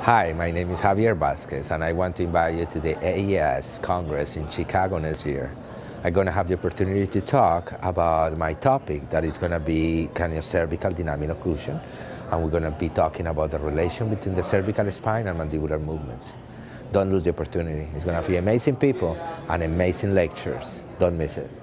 Hi, my name is Javier Vasquez, and I want to invite you to the AES Congress in Chicago next year. I'm going to have the opportunity to talk about my topic that is going to be craniocervical dynamic occlusion, and we're going to be talking about the relation between the cervical spine and mandibular movements. Don't lose the opportunity. It's going to be amazing people and amazing lectures. Don't miss it.